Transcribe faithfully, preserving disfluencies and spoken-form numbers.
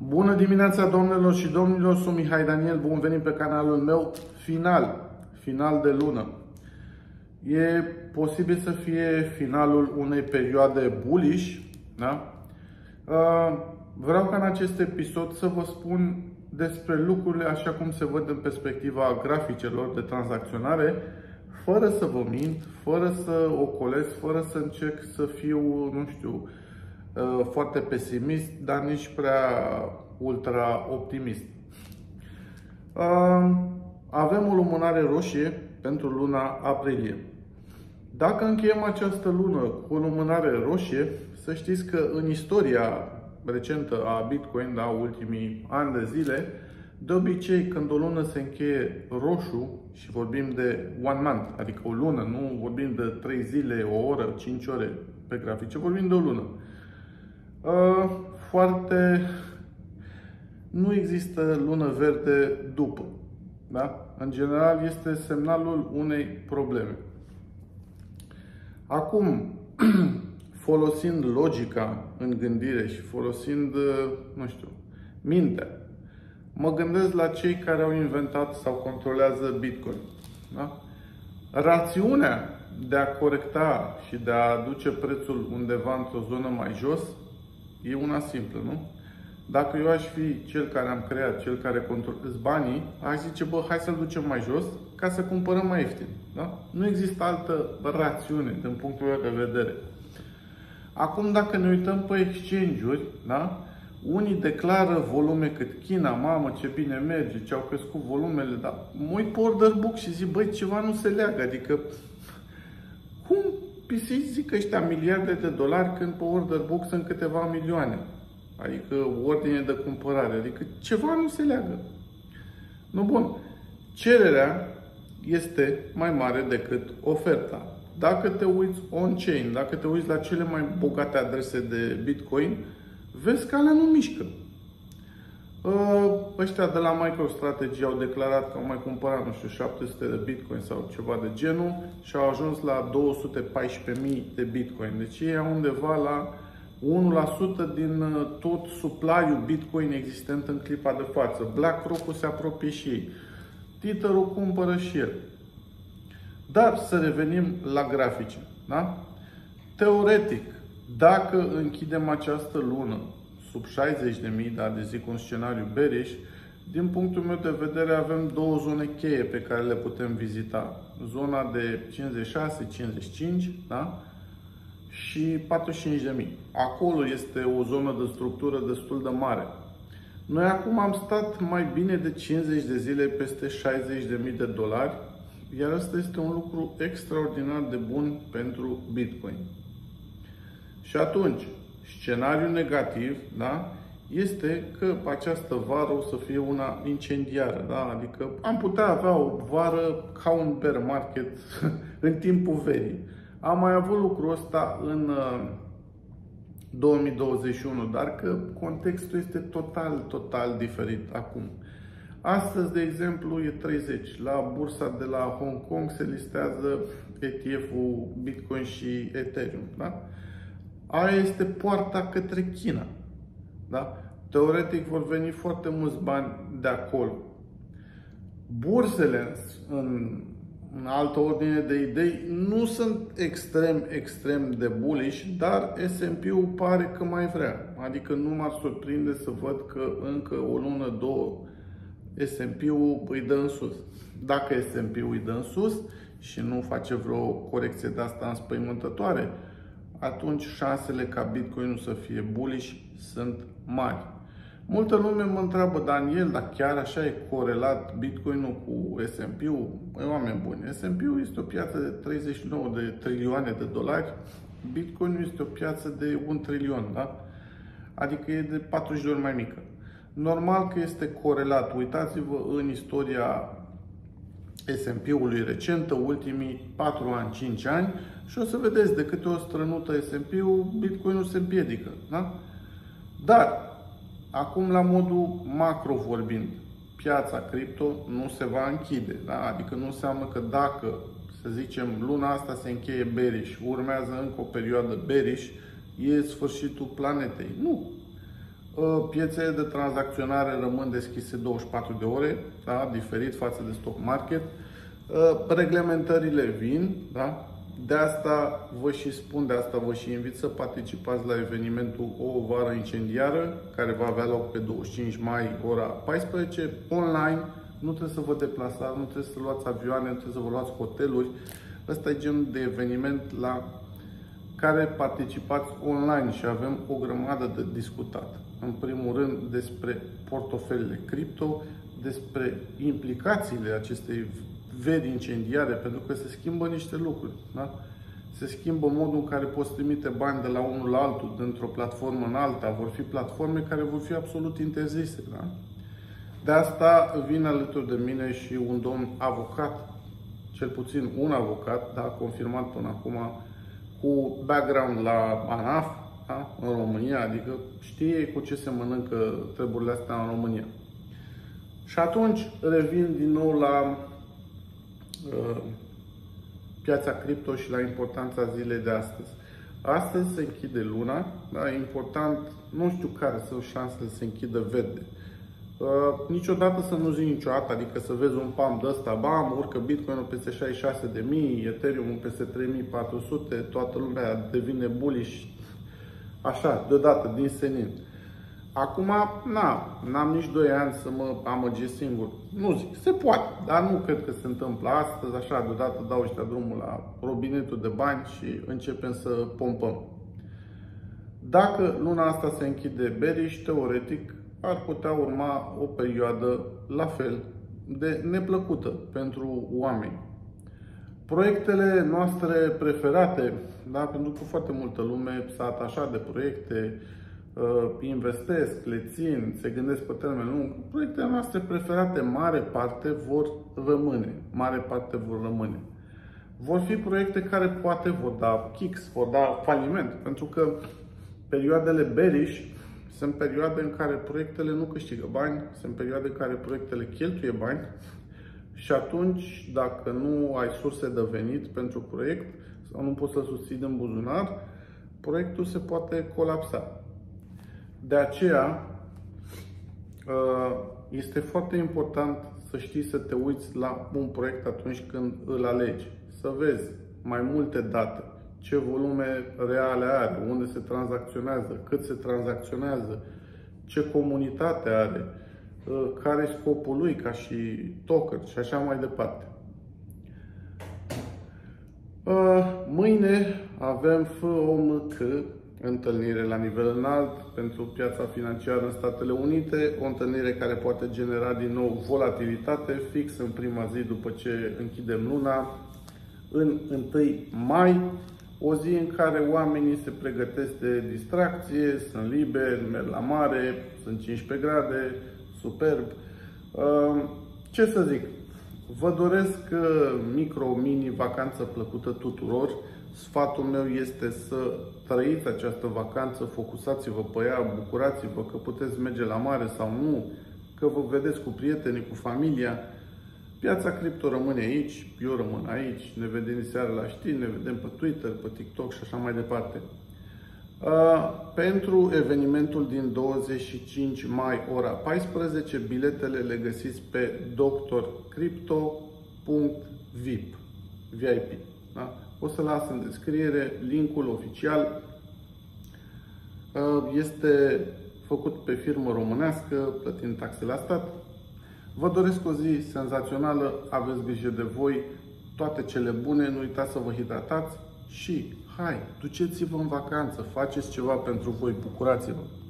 Bună dimineața, domnilor și domnilor, sunt Mihai Daniel, bun venit pe canalul meu. Final, final de lună. E posibil să fie finalul unei perioade bullish, da? Vreau ca în acest episod să vă spun despre lucrurile așa cum se văd în perspectiva graficelor de tranzacționare, fără să vă mint, fără să ocolesc, fără să încerc să fiu, nu știu, foarte pesimist, dar nici prea ultra optimist. Avem o lumânare roșie pentru luna aprilie. Dacă încheiem această lună cu o lumânare roșie, să știți că în istoria recentă a Bitcoin, da, ultimii ani de zile, de obicei când o lună se încheie roșu și vorbim de one month, adică o lună, nu vorbim de trei zile, o oră, cinci ore pe grafice, vorbim de o lună. Foarte... Nu există lună verde după. Da? În general este semnalul unei probleme. Acum, folosind logica în gândire și folosind, nu știu, mintea, mă gândesc la cei care au inventat sau controlează Bitcoin. Da? Rațiunea de a corecta și de a aduce prețul undeva într-o zonă mai jos e una simplă, nu? Dacă eu aș fi cel care am creat, cel care controlează banii, aș zice, bă, hai să-l ducem mai jos ca să cumpărăm mai ieftin. Da? Nu există altă rațiune din punctul meu de vedere. Acum, dacă ne uităm pe exchange-uri, da? Unii declară volume cât China, mamă, ce bine merge, ce au crescut volumele, dar mă uit pe order book și zic, băi, ceva nu se leagă, adică cum pisici zic ăștia miliarde de dolari când pe order book sunt câteva milioane? Adică ordine de cumpărare, adică ceva nu se leagă. Nu, bun. Cererea este mai mare decât oferta. Dacă te uiți on-chain, dacă te uiți la cele mai bogate adrese de Bitcoin, vezi că alea nu mișcă. Ăștia de la MicroStrategy au declarat că au mai cumpărat, nu știu, șapte sute de Bitcoin sau ceva de genul și au ajuns la două sute paisprezece mii de Bitcoin. Deci ei au undeva la unu la sută din tot supply-ul Bitcoin existent în clipa de față. BlackRock-ul se apropie și ei. Tether-ul cumpără și el. Dar să revenim la grafice. Da? Teoretic, dacă închidem această lună sub șaizeci de mii, da, de zic un scenariu bearish, din punctul meu de vedere avem două zone cheie pe care le putem vizita. Zona de cincizeci și șase cincizeci și cinci, da? Și patruzeci și cinci de mii. Acolo este o zonă de structură destul de mare. Noi acum am stat mai bine de cincizeci de zile peste șaizeci de mii de dolari, iar asta este un lucru extraordinar de bun pentru Bitcoin. Și atunci, scenariul negativ, da, este că această vară o să fie una incendiară. Da? Adică am putea avea o vară ca un bear market în timpul verii. Am mai avut lucrul ăsta în două mii douăzeci și unu, dar că contextul este total, total diferit acum. Astăzi, de exemplu, e treizeci. La bursa de la Hong Kong se listează E T F-ul Bitcoin și Ethereum. Da? Aia este poarta către China. Da? Teoretic vor veni foarte mulți bani de acolo. Bursele în în altă ordine de idei, nu sunt extrem, extrem de bullish, dar S and P-ul pare că mai vrea. Adică nu m-ar surprinde să văd că încă o lună, două, S and P-ul îi dă în sus. Dacă S and P-ul îi dă în sus și nu face vreo corecție de asta înspăimântătoare, atunci șansele ca Bitcoin-ul să fie bullish sunt mari. Multă lume mă întreabă, Daniel, dar chiar așa e corelat Bitcoin-ul cu S and P-ul? Băi, oameni buni, S and P-ul este o piață de treizeci și nouă de trilioane de dolari, Bitcoin-ul este o piață de un trilion, da? Adică e de patruzeci de ori mai mică. Normal că este corelat. Uitați-vă în istoria S and P-ului recentă, ultimii patru ani, cinci ani, și o să vedeți de câte o strănută S and P-ul, Bitcoin-ul se împiedică, da? Dar acum, la modul macro vorbind, piața cripto nu se va închide. Da? Adică nu înseamnă că dacă, să zicem, luna asta se încheie bearish, urmează încă o perioadă bearish, e sfârșitul planetei. Nu. Piețele de tranzacționare rămân deschise douăzeci și patru de ore, da? Diferit față de stock market. Reglementările vin, da? De asta vă și spun, de asta vă și invit să participați la evenimentul O Vară Incendiară, care va avea loc pe douăzeci și cinci mai, ora paisprezece, online. Nu trebuie să vă deplasați, nu trebuie să luați avioane, nu trebuie să vă luați hoteluri. Ăsta e genul de eveniment la care participați online și avem o grămadă de discutat. În primul rând despre portofelele cripto, despre implicațiile acestei veri incendiare, pentru că se schimbă niște lucruri. Da? Se schimbă modul în care poți trimite bani de la unul la altul, dintr-o platformă în alta. Vor fi platforme care vor fi absolut interzise. Da? De asta vine alături de mine și un domn avocat, cel puțin un avocat, da, confirmat până acum, cu background la ANAF, da, în România, adică știe cu ce se mănâncă treburile astea în România. Și atunci revin din nou la uh, piața cripto și la importanța zilei de astăzi. Astăzi se închide luna, da, e important, nu știu care sunt șansele să se închidă verde. Uh, niciodată să nu zici niciodată, adică să vezi un pump de ăsta, bam, urcă Bitcoin-ul peste șaizeci și șase de mii, Ethereum peste trei mii patru sute, toată lumea devine bullish, așa, deodată, din senin. Acum, na, n-am nici doi ani să mă amăgesc singur. Nu zic, se poate, dar nu cred că se întâmplă astăzi, așa, deodată dau ăștia drumul la robinetul de bani și începem să pompăm. Dacă luna asta se închide bearish, teoretic, ar putea urma o perioadă la fel de neplăcută pentru oameni. Proiectele noastre preferate, da, pentru că foarte multă lume s-a atașat de proiecte, investesc, le țin, se gândesc pe termen lung, proiectele noastre preferate, mare parte, vor rămâne. Mare parte vor rămâne. Vor fi proiecte care poate vor da kicks, vor da faliment, pentru că perioadele bearish sunt perioade în care proiectele nu câștigă bani, sunt perioade în care proiectele cheltuie bani și atunci, dacă nu ai surse de venit pentru proiect sau nu poți să-l susții în buzunar, proiectul se poate colapsa. De aceea, este foarte important să știi să te uiți la un proiect atunci când îl alegi. Să vezi mai multe date, ce volume reale are, unde se tranzacționează, cât se tranzacționează, ce comunitate are, care e scopul lui ca și token și așa mai departe. Mâine avem F O M C, întâlnire la nivel înalt pentru piața financiară în Statele Unite, o întâlnire care poate genera din nou volatilitate fix în prima zi după ce închidem luna, în întâi mai, o zi în care oamenii se pregătesc de distracție, sunt liberi, merg la mare, sunt cincisprezece grade, superb. Ce să zic? Vă doresc micro-mini vacanță plăcută tuturor. Sfatul meu este să trăiți această vacanță, focusați-vă pe ea, bucurați-vă că puteți merge la mare sau nu, că vă vedeți cu prietenii, cu familia. Piața cripto rămâne aici, eu rămân aici, ne vedem seara la știri, ne vedem pe Twitter, pe TikTok și așa mai departe. Uh, pentru evenimentul din douăzeci și cinci mai, ora paisprezece, biletele le găsiți pe doctor crypto punct vip. V I P. Da? O să las în descriere linkul oficial. Uh, este făcut pe firmă românească, plătind taxe la stat. Vă doresc o zi senzațională, aveți grijă de voi, toate cele bune, nu uitați să vă hidratați și hai, duceți-vă în vacanță, faceți ceva pentru voi, bucurați-vă!